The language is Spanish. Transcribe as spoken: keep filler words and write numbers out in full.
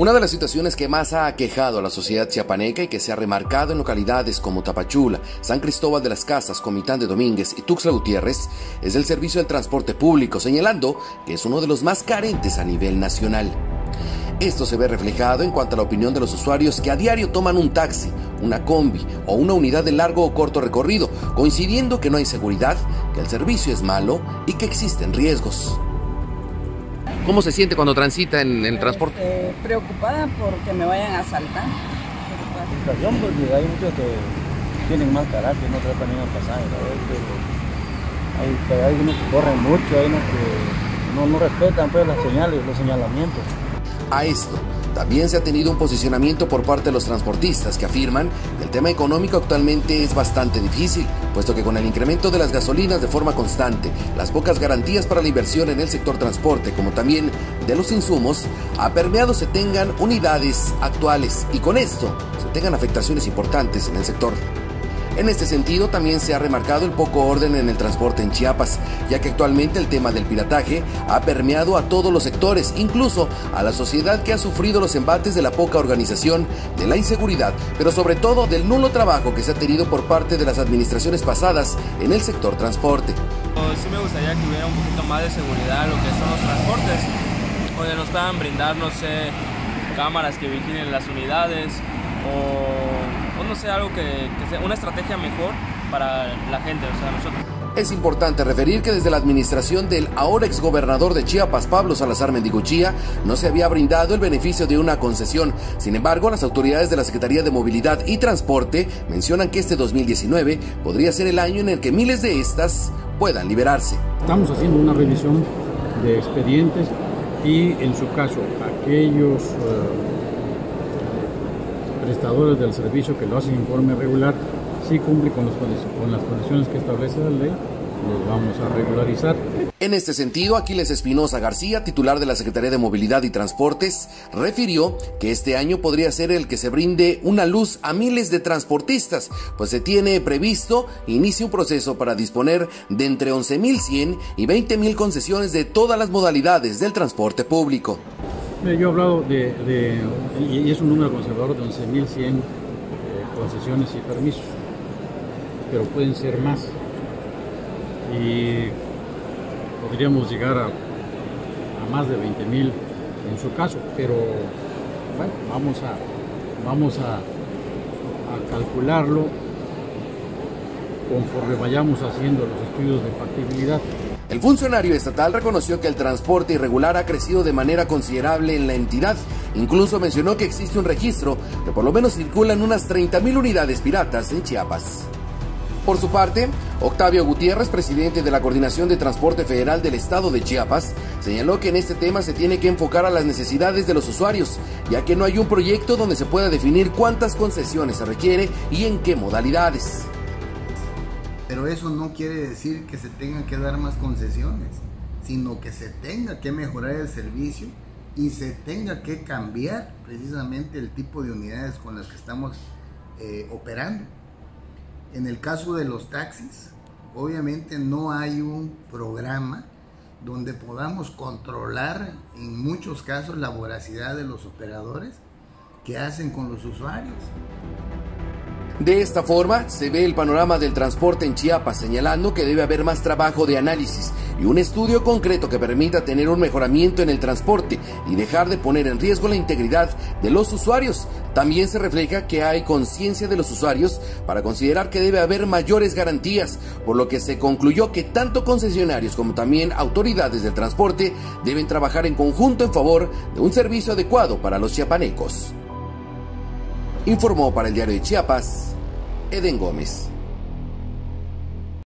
Una de las situaciones que más ha aquejado a la sociedad chiapaneca y que se ha remarcado en localidades como Tapachula, San Cristóbal de las Casas, Comitán de Domínguez y Tuxtla Gutiérrez es el servicio del transporte público, señalando que es uno de los más carentes a nivel nacional. Esto se ve reflejado en cuanto a la opinión de los usuarios que a diario toman un taxi, una combi o una unidad de largo o corto recorrido, coincidiendo que no hay seguridad, que el servicio es malo y que existen riesgos. ¿Cómo se siente cuando transita en el transporte? Eh, preocupada porque me vayan a asaltar. Preocupación porque hay muchos que tienen mal carácter, no tratan bien al pasaje, hay, pero hay unos que corren mucho, hay unos que no, no respetan pues, las señales, los señalamientos. A esto también se ha tenido un posicionamiento por parte de los transportistas que afirman que el tema económico actualmente es bastante difícil, puesto que con el incremento de las gasolinas de forma constante, las pocas garantías para la inversión en el sector transporte, como también de los insumos, ha permeado se tengan unidades actuales y con esto se tengan afectaciones importantes en el sector. En este sentido, también se ha remarcado el poco orden en el transporte en Chiapas, ya que actualmente el tema del pirataje ha permeado a todos los sectores, incluso a la sociedad que ha sufrido los embates de la poca organización, de la inseguridad, pero sobre todo del nulo trabajo que se ha tenido por parte de las administraciones pasadas en el sector transporte. Sí me gustaría que hubiera un poquito más de seguridad en lo que son los transportes, donde nos puedan brindar, no sé, cámaras que vigilen las unidades o, o no sé, algo que, que sea una estrategia mejor para la gente, o sea, nosotros. Es importante referir que desde la administración del ahora exgobernador de Chiapas, Pablo Salazar Mendiguchía, no se había brindado el beneficio de una concesión. Sin embargo, las autoridades de la Secretaría de Movilidad y Transporte mencionan que este dos mil diecinueve podría ser el año en el que miles de estas puedan liberarse. Estamos haciendo una revisión de expedientes y, en su caso, aquellos uh, prestadores del servicio que lo hacen en forma regular, si cumple con, los, con las condiciones que establece la ley, los vamos a regularizar. En este sentido, Aquiles Espinosa García, titular de la Secretaría de Movilidad y Transportes, refirió que este año podría ser el que se brinde una luz a miles de transportistas, pues se tiene previsto inicie un proceso para disponer de entre once mil cien y veinte mil concesiones de todas las modalidades del transporte público. Yo he hablado de, de y es un número conservador de once mil cien eh, concesiones y permisos, pero pueden ser más y podríamos llegar a, a más de veinte mil en su caso, pero bueno, vamos a, vamos a, a calcularlo conforme vayamos haciendo los estudios de factibilidad. El funcionario estatal reconoció que el transporte irregular ha crecido de manera considerable en la entidad. Incluso mencionó que existe un registro que por lo menos circulan unas treinta mil unidades piratas en Chiapas. Por su parte, Octavio Gutiérrez, presidente de la Coordinación de Transporte Federal del Estado de Chiapas, señaló que en este tema se tiene que enfocar a las necesidades de los usuarios, ya que no hay un proyecto donde se pueda definir cuántas concesiones se requiere y en qué modalidades. Pero eso no quiere decir que se tengan que dar más concesiones, sino que se tenga que mejorar el servicio y se tenga que cambiar precisamente el tipo de unidades con las que estamos eh, operando. En el caso de los taxis, obviamente no hay un programa donde podamos controlar en muchos casos la voracidad de los operadores que hacen con los usuarios. De esta forma, se ve el panorama del transporte en Chiapas, señalando que debe haber más trabajo de análisis y un estudio concreto que permita tener un mejoramiento en el transporte y dejar de poner en riesgo la integridad de los usuarios. También se refleja que hay conciencia de los usuarios para considerar que debe haber mayores garantías, por lo que se concluyó que tanto concesionarios como también autoridades del transporte deben trabajar en conjunto en favor de un servicio adecuado para los chiapanecos. Informó para el Diario de Chiapas, Eden Gómez.